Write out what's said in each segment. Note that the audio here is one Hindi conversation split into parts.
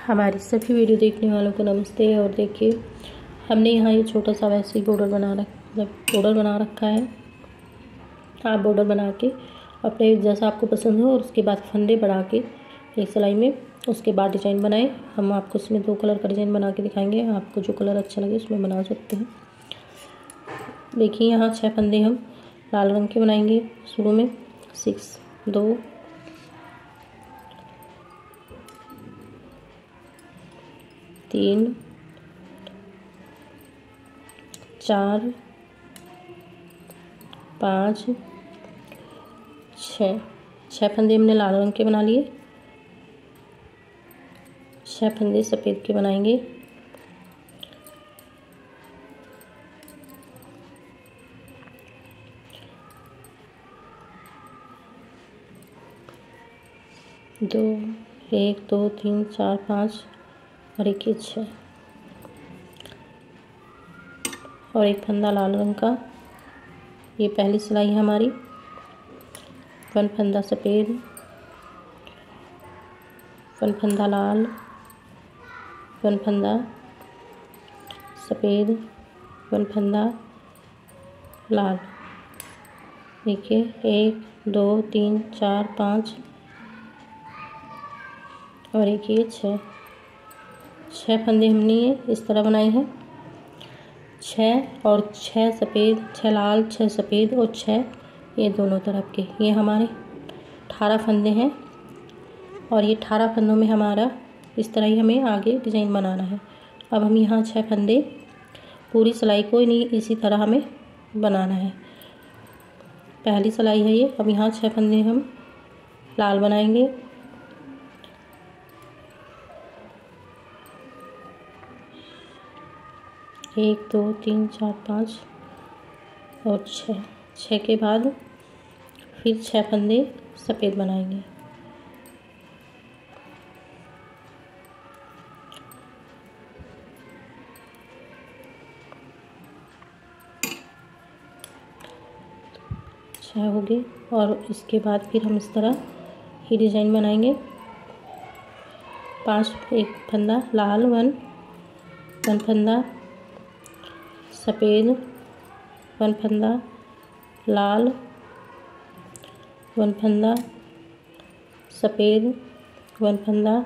हमारी सभी वीडियो देखने वालों को नमस्ते। और देखिए हमने यहाँ ये छोटा सा वैसे ही बॉर्डर बना रखा है। आप बॉर्डर बना के अपने जैसा आपको पसंद हो और उसके बाद फंदे बढ़ा के एक सिलाई में उसके बाद डिज़ाइन बनाएं। हम आपको इसमें 2 कलर का डिज़ाइन बना के दिखाएंगे। आपको जो कलर अच्छा लगे उसमें बना सकते हैं। देखिए यहाँ 6 फंदे हम लाल रंग के बनाएंगे। शुरू में 6 2 3 4 5 6 फंदे हमने लाल रंग के बना लिए। 6 फंदे सफ़ेद के बनाएंगे। दो 1 2 3 4 5 और 1 6 और एक फंदा लाल रंग का। ये पहली सिलाई है हमारी। 1 फंदा सफ़ेद, 1 फंदा लाल, 1 फंदा सफ़ेद, 1 फंदा लाल। देखिए 1 2 3 4 5 और 1 ये 6 फंदे हमने ये इस तरह बनाए हैं। 6 और 6 सफ़ेद, 6 लाल, 6 सफ़ेद और 6 ये दोनों तरफ के। ये हमारे 18 फंदे हैं और ये 18 फंदों में हमारा इस तरह ही हमें आगे डिज़ाइन बनाना है। अब हम यहाँ 6 फंदे पूरी सिलाई को इसी तरह हमें बनाना है। पहली सिलाई है ये। अब यहाँ 6 फंदे हम लाल बनाएंगे। एक 2 3 4 5 और 6 के बाद फिर 6 फंदे सफ़ेद बनाएंगे। हो गए और इसके बाद फिर हम इस तरह ही डिज़ाइन बनाएंगे। 5 एक फंदा लाल, 1 फंदा सफ़ेद, 1 फंदा लाल, 1 फंदा सफ़ेद, 1 फंदा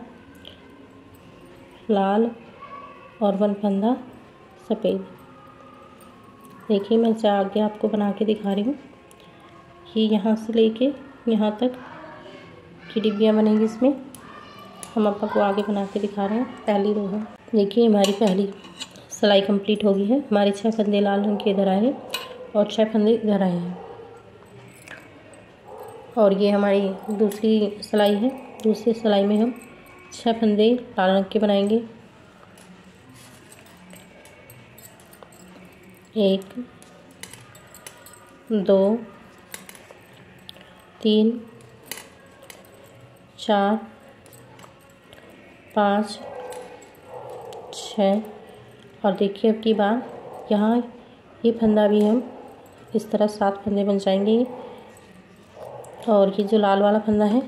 लाल और 1 फंदा सफ़ेद। देखिए मैं आगे आपको बना के दिखा रही हूँ। ये यहाँ से लेके यहाँ तक की डिब्बियाँ बनेंगी। इसमें हम आपको आगे बना के दिखा रहे हैं। पहली रो है। देखिए हमारी पहली सिलाई कंप्लीट हो गई है। हमारे 6 फंदे लाल रंग के इधर आए हैं और 6 फंदे इधर आए हैं। और ये हमारी दूसरी सिलाई है। दूसरी सिलाई में हम 6 फंदे लाल रंग के बनाएंगे। 1 2 3 4 5 6 और देखिए अब की बार यहाँ ये फंदा भी हम इस तरह 7 फंदे बन जाएंगे। और ये जो लाल वाला फंदा है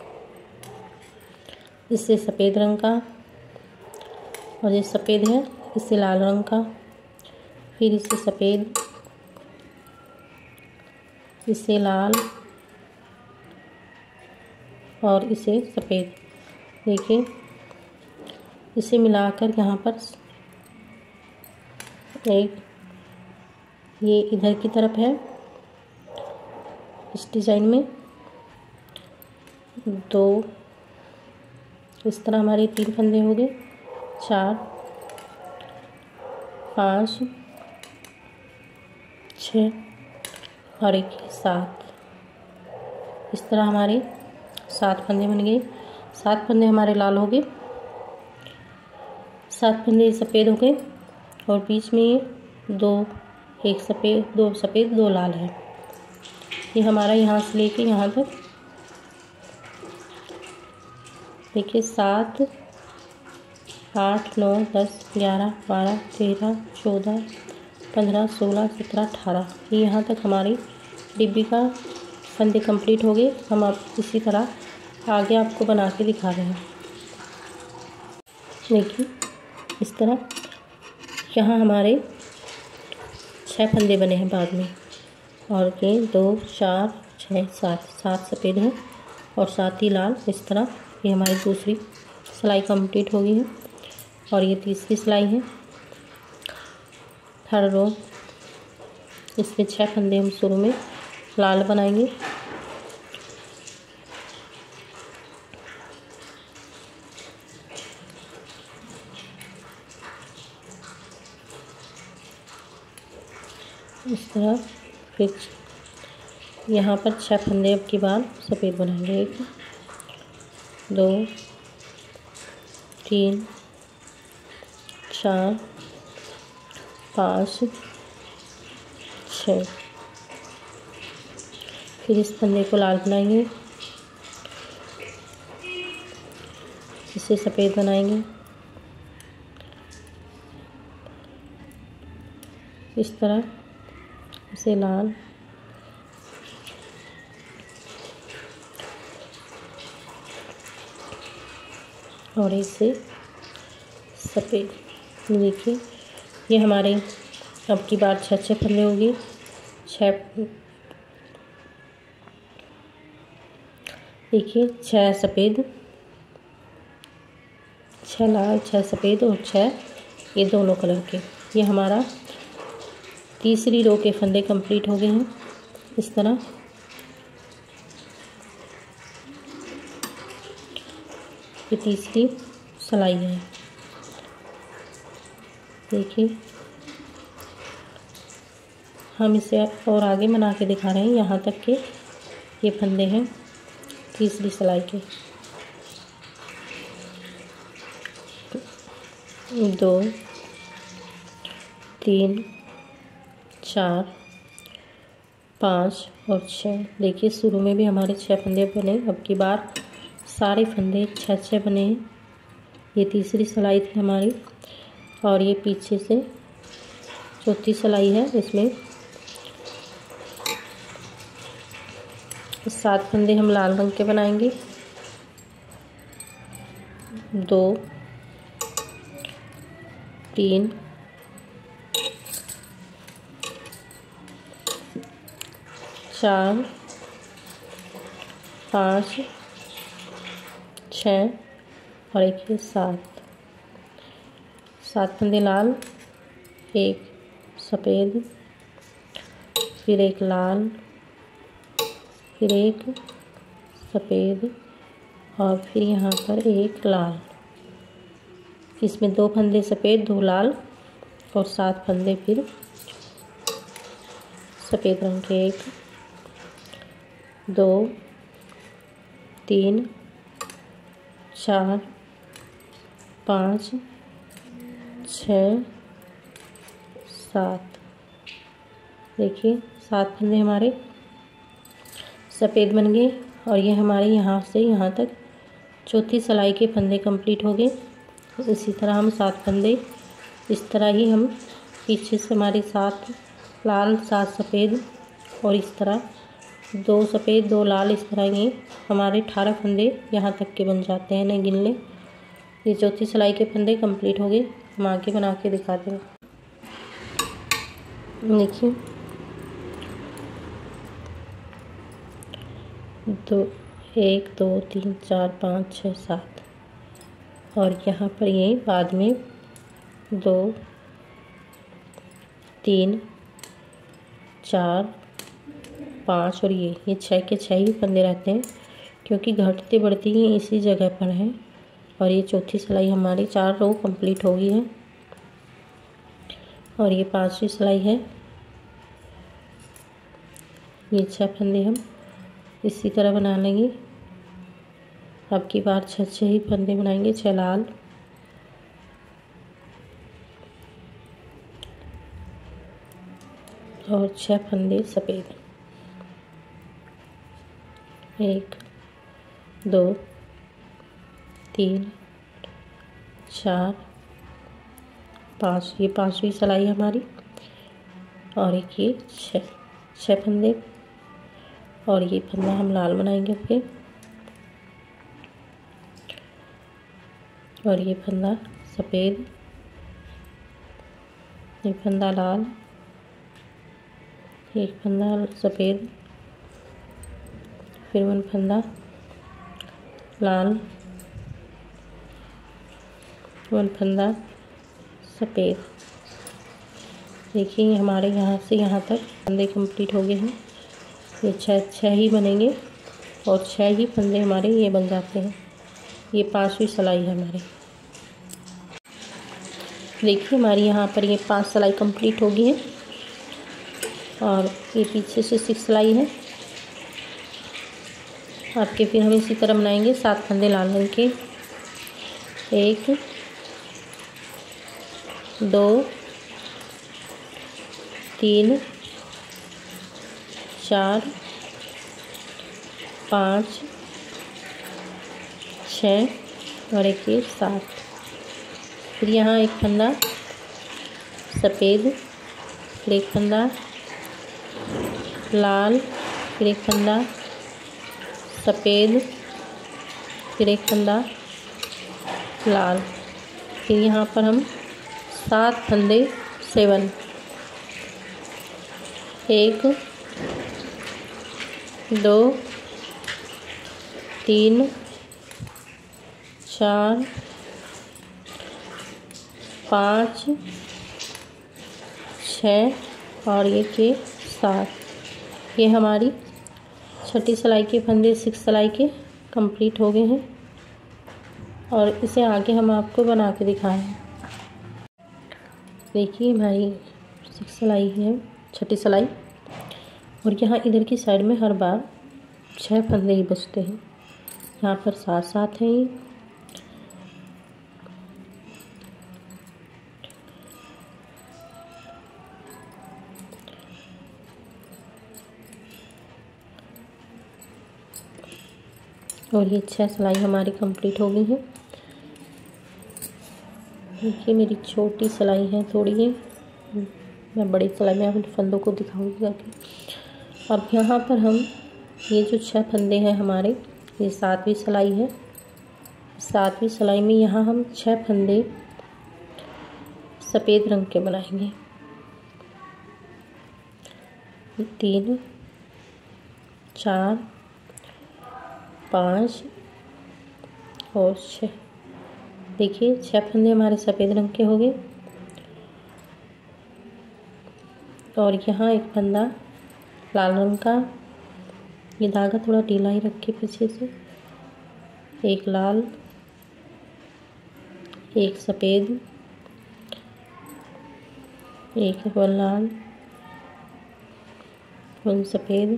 इससे सफ़ेद रंग का और ये सफ़ेद है इससे लाल रंग का, फिर इससे सफ़ेद, इससे लाल और इसे सफ़ेद। देखिए इसे मिलाकर यहाँ पर एक ये इधर की तरफ है इस डिज़ाइन में 2 इस तरह हमारे 3 फंदे हो गए। 4 5 6 और 1 7 इस तरह हमारे 7 फंदे बन गए। 7 फंदे हमारे लाल हो गए, 7 फंदे सफ़ेद हो गए और बीच में ये 2 एक सफ़ेद 2 सफ़ेद 2 लाल है। ये हमारा यहाँ से लेके यहाँ तक देखिए 7 8 9 10 11 12 13 14 15 16 17 18 ये यहाँ तक हमारी डिब्बी का फंदे कंप्लीट हो गए। हम अब इसी तरह आगे आपको बना के दिखा रहे हैं। देखिए इस तरह यहाँ हमारे 6 फंदे बने हैं बाद में, और ये 2 4 6 7 सफ़ेद हैं और 7 ही लाल। इस तरह ये हमारी दूसरी सिलाई कंप्लीट हो गई है। और ये तीसरी सिलाई है, थर्ड रो। इसमें 6 फंदे हम शुरू में लाल बनाएंगे। इस तरह फिर यहाँ पर 6 फंदे अब की बार सफ़ेद बनाएंगे। 1 2 3 4 5 6। फिर इस फंदे को लाल बनाएंगे, इसे सफ़ेद बनाएंगे। इस तरह इसे लाल, और इसे सफ़ेद। देखिए ये हमारे अब की बार 6 फंदे होगी। 6 देखिए 6 सफ़ेद, 6 लाल, 6 सफ़ेद और 6 ये दोनों कलर के। ये हमारा तीसरी रो के फंदे कंप्लीट हो गए हैं। इस तरह ये तीसरी सिलाई है। देखिए हम इसे और आगे बना के दिखा रहे हैं, यहाँ तक के ये फंदे हैं तीसरी सिलाई के। 2 3 4 5 और 6। देखिए शुरू में भी हमारे 6 फंदे बने, अब की बार सारे फंदे 6 बने हैं। ये तीसरी सिलाई थी हमारी, और ये पीछे से चौथी सिलाई है। इसमें 7 फंदे हम लाल रंग के बनाएंगे। 2 3 4 5 6 और एक 7 फंदे लाल, एक सफ़ेद, फिर एक लाल, फिर एक सफ़ेद, और फिर यहाँ पर एक लाल। इसमें 2 फंदे सफ़ेद, 2 लाल और 7 फंदे फिर सफ़ेद रंग के। 1 2 3 4 5 6 7। देखिए 7 फंदे हमारे सफ़ेद बन गए, और ये हमारे यहाँ से यहाँ तक चौथी सिलाई के फंदे कंप्लीट हो गए। इसी तरह हम 7 फंदे इस तरह ही हम पीछे से हमारे 7 लाल 7 सफ़ेद, और इस तरह 2 सफ़ेद 2 लाल, इस तरह ये हमारे 18 फंदे यहाँ तक के बन जाते हैं। नहीं गिन लें। ये चौथी सिलाई के फंदे कंप्लीट हो गए। हम आगे बना के दिखाते हैं। देखिए 1 2 3 4 5 6 7, और यहाँ पर ये बाद में 2 3 4 5 और ये 6 के 6 ही फंदे रहते हैं, क्योंकि घटती बढ़ती ही इसी जगह पर है। और ये चौथी सिलाई हमारी 4 रो कंप्लीट हो गई है, और ये 5वीं सिलाई है। ये 6 फंदे हम इसी तरह बना लेंगे। अब की बार 6 ही फंदे बनाएंगे। 6 लाल, और 6 फंदे सफ़ेद। 1 2 3 4 5, ये 5वीं सिलाई हमारी, और एक ये 6 फंदे, और ये फंदा हम लाल बनाएंगे फिर, और ये फंदा सफ़ेद, एक फंदा लाल, एक फंदा सफ़ेद, फिर 1 फंदा लाल, 1 फंदा सफ़ेद। देखिए हमारे यहाँ से यहाँ तक फंदे कंप्लीट हो गए हैं। ये 6 ही बनेंगे और 6 ही फंदे हमारे ये बन जाते हैं। ये 5वीं सिलाई है हमारी। देखिए हमारी यहाँ पर ये 5 सिलाई कंप्लीट हो गई है और ये पीछे से 6 सिलाई है आपके। फिर हम इसी तरह बनाएंगे 7 फंदे लाल रंग के। 1 2 3 4 5 6 और एक 7। फिर यहाँ एक फंदा सफ़ेद, फिर एक फंदा लाल, फिर एक फंदा सफ़ेद, फिर एक फंदा लाल। फिर यहाँ पर हम 7 फंदे 7, 1 2 3 4 5 6 और ये 7। ये हमारी 6ठी सिलाई के फंदे 6 सिलाई के कंप्लीट हो गए हैं और इसे आगे हम आपको बना के दिखाएं। देखिए हमारी 6 सिलाई है, 6ठी सिलाई, और यहाँ इधर की साइड में हर बार 6 फंदे ही बचते हैं। यहाँ पर 7 हैं ये। और ये 6 सिलाई हमारी कंप्लीट हो गई है। देखिए मेरी छोटी सिलाई है थोड़ी है, मैं बड़ी सिलाई में अपने फंदों को दिखाऊंगी जाके। अब यहाँ पर हम ये जो 6 फंदे हैं हमारे, ये 7वीं सिलाई है। 7वीं सिलाई में यहाँ हम 6 फंदे सफ़ेद रंग के बनाएंगे। 3 4 5 और 6। देखिए 6 फंदे हमारे सफ़ेद रंग के हो गए और यहाँ एक फंदा लाल रंग का। ये धागा थोड़ा ढीला ही रखे पीछे से। एक लाल, एक सफ़ेद, एक 1 लाल, 1 सफ़ेद,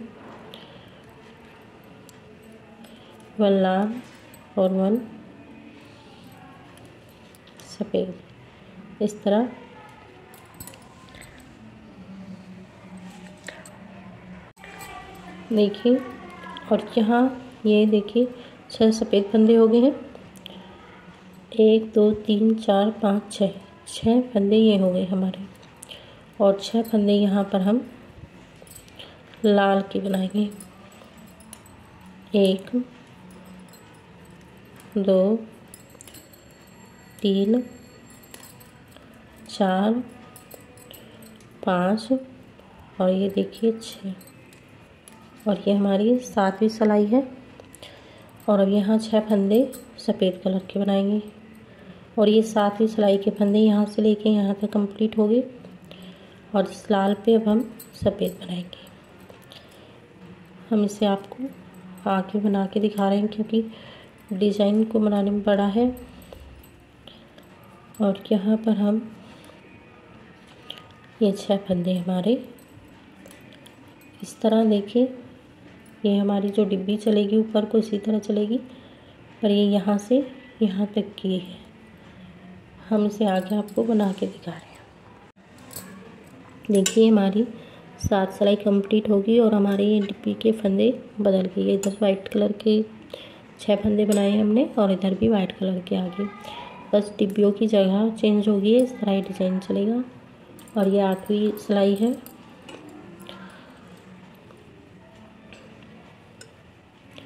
1 लाल और 1 सफ़ेद। इस तरह देखिए, और यहाँ ये देखिए 6 सफ़ेद फंदे हो गए हैं। 1 2 3 4 5 6 फंदे ये हो गए हमारे और 6 फंदे यहाँ पर हम लाल के बनाएंगे। 1 2 3 4 5 और ये देखिए 6 और ये हमारी 7वीं सिलाई है। और अब यहाँ 6 फंदे सफ़ेद कलर के बनाएंगे और ये 7वीं सिलाई के फंदे यहाँ से लेके यहाँ तक कंप्लीट हो गए और इस लाल पे अब हम सफ़ेद बनाएंगे। हम इसे आपको आगे बना के दिखा रहे हैं क्योंकि डिज़ाइन को बनाने में बड़ा है। और यहाँ पर हम ये 6 फंदे हमारे इस तरह देखिए, ये हमारी जो डिब्बी चलेगी ऊपर को इसी तरह चलेगी, पर ये यहाँ से यहाँ तक की है। हम इसे आगे आपको बना के दिखा रहे हैं। देखिए हमारी 7 सिलाई कंप्लीट होगी और हमारे ये डिब्बी के फंदे बदल गए। इधर वाइट कलर के 6 फंदे बनाए हमने और इधर भी वाइट कलर के आगे, बस डिब्बियों की जगह चेंज होगी। इस तरह ही डिज़ाइन चलेगा। और ये 8वीं सिलाई है।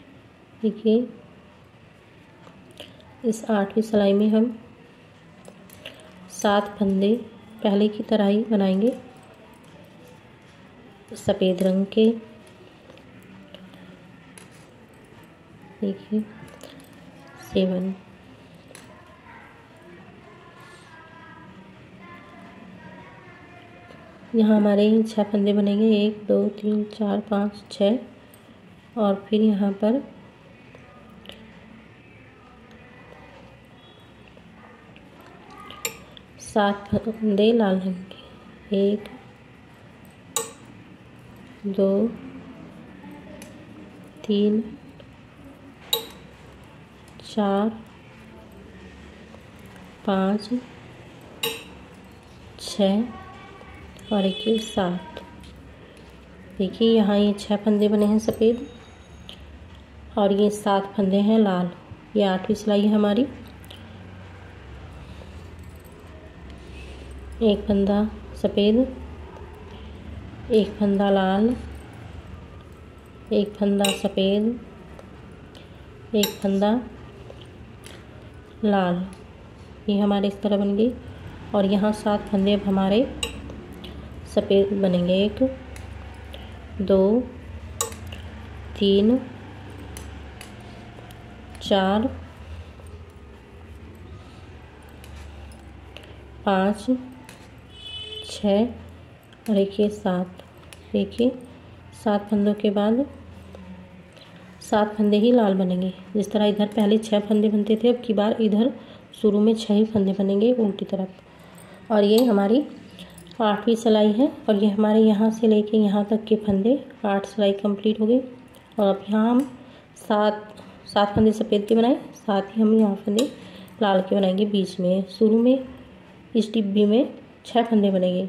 देखिए इस 8वीं सिलाई में हम 7 फंदे पहले की तरह ही बनाएंगे सफ़ेद रंग के। देखिए 7, यहाँ हमारे 6 फंदे बनेंगे, 1 2 3 4 5 6, और फिर यहाँ पर 7 फंदे लाल रंग के, 1 2 3 4 5 6 और एक 7। देखिए यहाँ ये 6 फंदे बने हैं सफ़ेद और ये 7 फंदे हैं लाल। ये 8वीं सिलाई है हमारी। एक फंदा सफ़ेद, एक फंदा लाल, एक फंदा सफ़ेद, एक फंदा लाल। ये हमारे इस तरह बन गई। और यहाँ 7 फंदे अब हमारे सफ़ेद बनेंगे, 1 2 3 4 5 6 और एक 7। देखिए 7 फंदों के बाद 7 फंदे ही लाल बनेंगे। जिस तरह इधर पहले 6 फंदे बनते थे, अब की बार इधर शुरू में 6 ही फंदे बनेंगे उल्टी तरफ। और ये हमारी 8वीं सिलाई है और ये हमारे यहाँ से लेके यहाँ तक के फंदे 8 सिलाई कंप्लीट हो गई। और अब यहाँ हम 7 फंदे सफ़ेद के बनाए, साथ ही हम यहाँ फंदे लाल के बनाएंगे। बीच में शुरू में इस डिब्बी में 6 फंदे बनेंगे।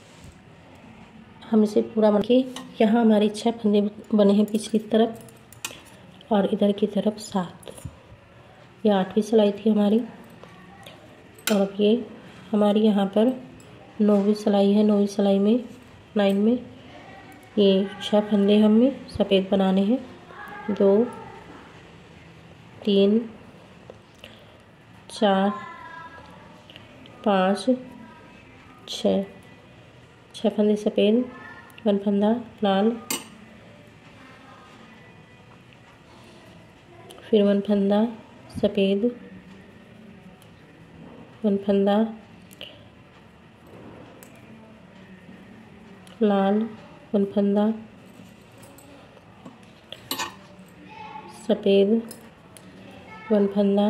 हम इसे पूरा बन के यहाँ हमारे 6 फंदे बने हैं पिछली तरफ और इधर की तरफ 7। ये 8वीं सिलाई थी हमारी। और अब ये हमारी यहाँ पर 9वीं सिलाई है। 9वीं सिलाई में 9 में ये 6 फंदे हमें सफ़ेद बनाने हैं। 2 3 4 5 6 फंदे सफ़ेद, 1 फंदा लाल, फिर 1 फंदा सफ़ेद, 1 फंदा लाल, 1 फंदा सफ़ेद, 1 फंदा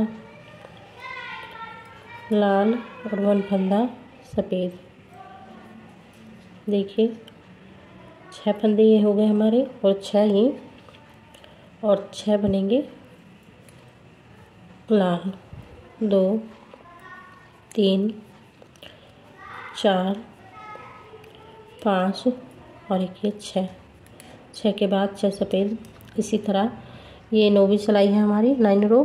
लाल और 1 फंदा सफ़ेद। देखिए 6 फंदे ये हो गए हमारे और 6 ये और 6 बनेंगे लाल। 2 3 4 5 और एक ये 6 के बाद 6 सफ़ेद। इसी तरह ये 9वीं सिलाई है हमारी, 9 रो।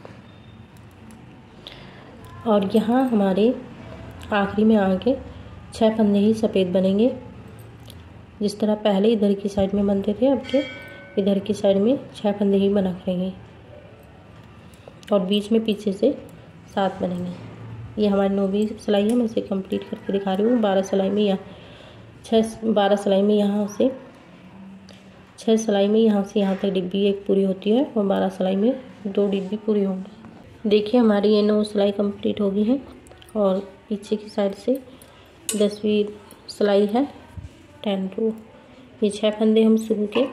और यहाँ हमारे आखिरी में आके 6 फंदे ही सफ़ेद बनेंगे। जिस तरह पहले इधर की साइड में बनते थे, अब के इधर की साइड में 6 फंदे ही बना करेंगे और बीच में पीछे से 7 बनेंगे। ये हमारी 9वीं सिलाई है। मैं इसे कंप्लीट करके दिखा रही हूँ। 12 सिलाई में या 12 सिलाई में यहाँ से 6 सिलाई में यहाँ से यहाँ तक डिब्बी एक पूरी होती है और 12 सिलाई में 2 डिब्बी पूरी होंगी। देखिए हमारी ये 9 सिलाई कंप्लीट हो गई है और पीछे की साइड से 10वीं सिलाई है, 10 रो। ये 6 फंदे हम शुरू के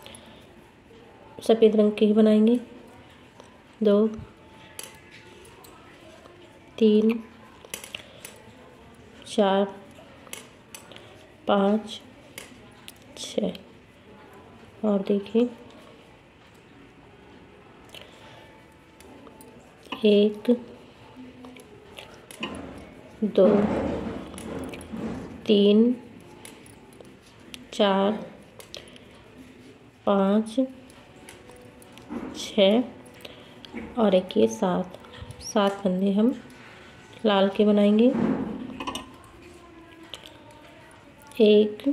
सफ़ेद रंग के ही बनाएंगे। 2 3 4 5 6 और देखिए 1 2 3 4 5 6 और एक ये 7 फंदे हम लाल के बनाएंगे। 1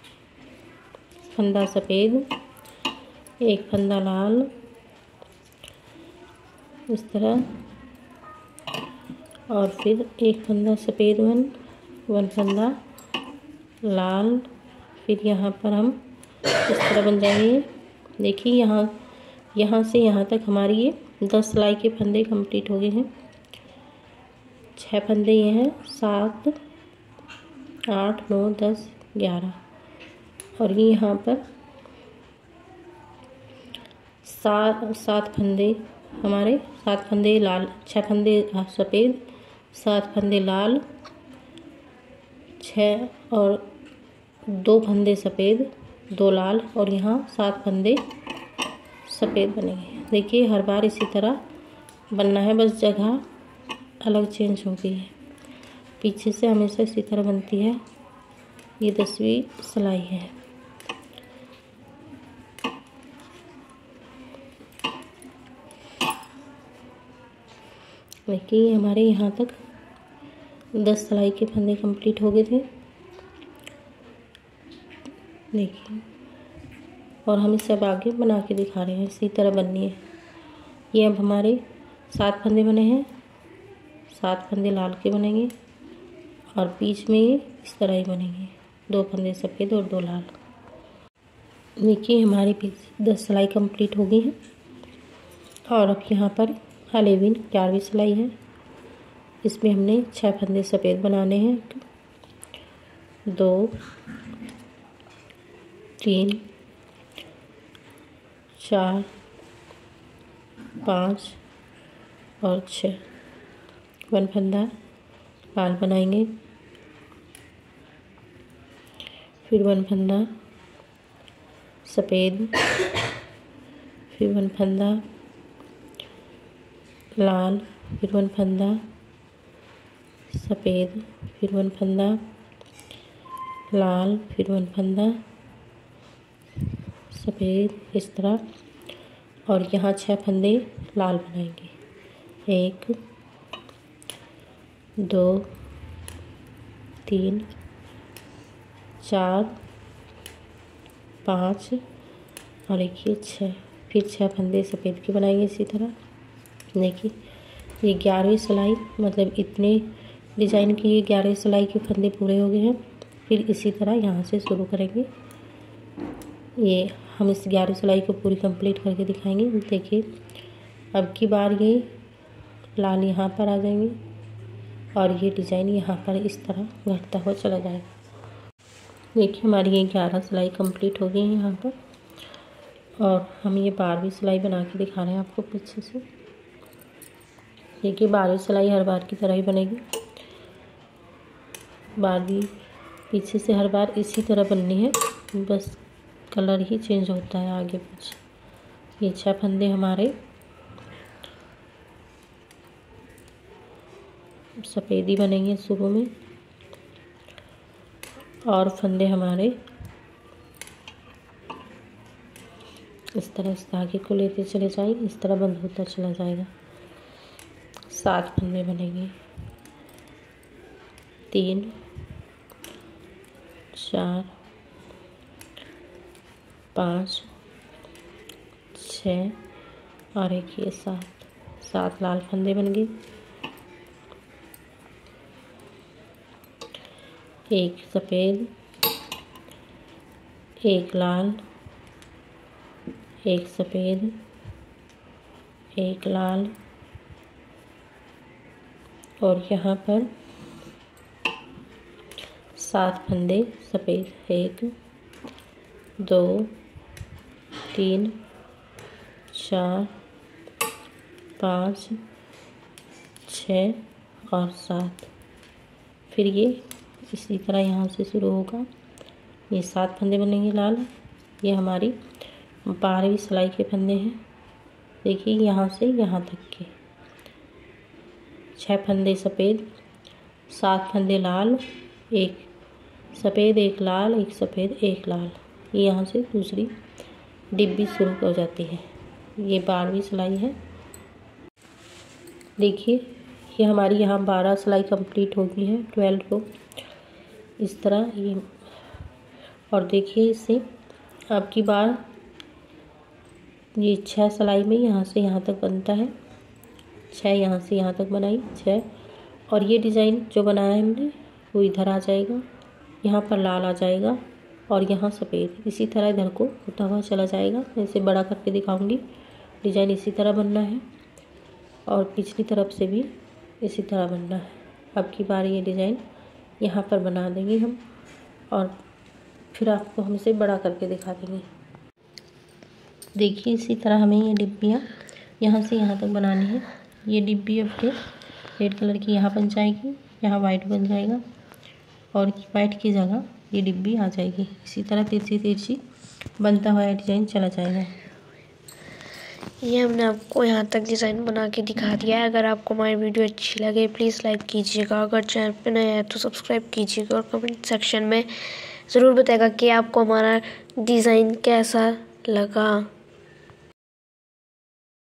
फंदा सफ़ेद, 1 फंदा लाल इस तरह और फिर एक फंदा सफ़ेद वन फंदा लाल। फिर यहाँ पर हम इस तरह बन जाएंगे। देखिए यहाँ से यहाँ तक हमारी ये 10 सिलाई के फंदे कंप्लीट हो गए हैं। 6 फंदे ये हैं, 7 8 9 10 11 और ये यहाँ पर 7 फंदे हमारे, 7 फंदे लाल, 6 फंदे सफ़ेद, 7 फंदे लाल, 6 और 2 फंदे सफ़ेद, 2 लाल और यहाँ 7 फंदे सफ़ेद बनेंगे। देखिए हर बार इसी तरह बनना है, बस जगह अलग चेंज हो गई है। पीछे से हमेशा इसी तरह बनती है। ये 10वीं सिलाई है। देखिए हमारे यहाँ तक 10 सिलाई के फंदे कंप्लीट हो गए थे। देखिए और हम इसे अब आगे बना के दिखा रहे हैं। इसी तरह बननी है। ये अब हमारे 7 फंदे बने हैं। 7 फंदे लाल के बनेंगे और बीच में ये इस तरह ही बनेंगे, 2 फंदे सफ़ेद और 2 लाल। देखिए हमारी 10 सिलाई कंप्लीट हो गई है। और अब यहाँ पर 11वीं सिलाई है। इसमें हमने 6 फंदे सफ़ेद बनाने हैं। 2 3 4 5 और 6 वन फंदा लाल बनाएंगे। फिर वन फंदा सफ़ेद, फिर वन फंदा लाल, फिर वन फंदा सफ़ेद, फिर वन फंदा लाल, फिर वन फंदा सफ़ेद, इस तरह। और यहाँ 6 फंदे लाल बनाएंगे। 1 2 3 4 5 और एक ये 6। फिर 6 फंदे सफ़ेद के बनाएंगे इसी तरह। देखिए ये 11वीं सिलाई, मतलब इतने डिज़ाइन की ये 11वीं सिलाई के फंदे पूरे हो गए हैं। फिर इसी तरह यहाँ से शुरू करेंगे। ये हम इस 11वीं सिलाई को पूरी कंप्लीट करके दिखाएंगे। देखिए अब की बार ये लाल यहाँ पर आ जाएंगे और ये डिज़ाइन यहाँ पर इस तरह घटता हुआ चला जाएगा। देखिए हमारी ये 11 सिलाई कंप्लीट हो गई है यहाँ पर। और हम ये 12वीं सिलाई बना के दिखा रहे हैं आपको पीछे से। देखिए 12वीं सिलाई हर बार की तरह ही बनेगी। 12वीं पीछे से हर बार इसी तरह बननी है, बस कलर ही चेंज होता है आगे पीछे। ये 6 फंदे हमारे सफ़ेदी बनेंगे शुरू में और फंदे हमारे इस तरह इस धागे को लेते चले जाएंगे, इस तरह बंद होता चला जाएगा। 7 फंदे बनेंगे। 3 4 5 6 और एक ये 7 लाल फंदे बन गए। 1 सफ़ेद, 1 लाल, 1 सफ़ेद, 1 लाल और यहाँ पर 7 फंदे सफ़ेद। 1 2 3 4 5 6 और 7। फिर ये इसी तरह यहाँ से शुरू होगा। ये 7 फंदे बनेंगे लाल। ये हमारी 12वीं सिलाई के फंदे हैं। देखिए यहाँ से यहाँ तक के 6 फंदे सफ़ेद, 7 फंदे लाल, 1 सफ़ेद, 1 लाल, 1 सफ़ेद, 1 लाल। ये यहाँ से दूसरी डिब्बी शुरू हो जाती है। ये 12वीं सिलाई है। देखिए ये हमारी यहाँ 12 सिलाई कंप्लीट हो गई है। 12 रो इस तरह ये। और देखिए इससे अब की बार ये 6 सिलाई में यहाँ से यहाँ तक बनता है। 6 यहाँ से यहाँ तक बनाई, 6 और ये डिज़ाइन जो बनाया है हमने वो इधर आ जाएगा, यहाँ पर लाल आ जाएगा और यहाँ सफ़ेद। इसी तरह इधर को होता हुआ चला जाएगा। मैं इसे बड़ा करके दिखाऊंगी। डिज़ाइन इसी तरह बनना है और पिछली तरफ से भी इसी तरह बनना है। अब की बार ये डिज़ाइन यहाँ पर बना देंगे हम और फिर आपको हम इसे बड़ा करके दिखा देंगे। देखिए इसी तरह हमें ये डिब्बियाँ यहाँ से यहाँ तक बनानी है। ये डिब्बी अब रेड कलर की यहाँ बन जाएगी, यहाँ वाइट बन जाएगा और वाइट की जगह ये डिब्बी आ जाएगी। इसी तरह तिरछी तिरछी बनता हुआ डिज़ाइन चला जाएगा। ये हमने आपको यहाँ तक डिज़ाइन बना के दिखा दिया है। अगर आपको हमारी वीडियो अच्छी लगे प्लीज़ लाइक कीजिएगा, अगर चैनल पे नए हैं तो सब्सक्राइब कीजिएगा और कमेंट सेक्शन में ज़रूर बताइएगा कि आपको हमारा डिज़ाइन कैसा लगा।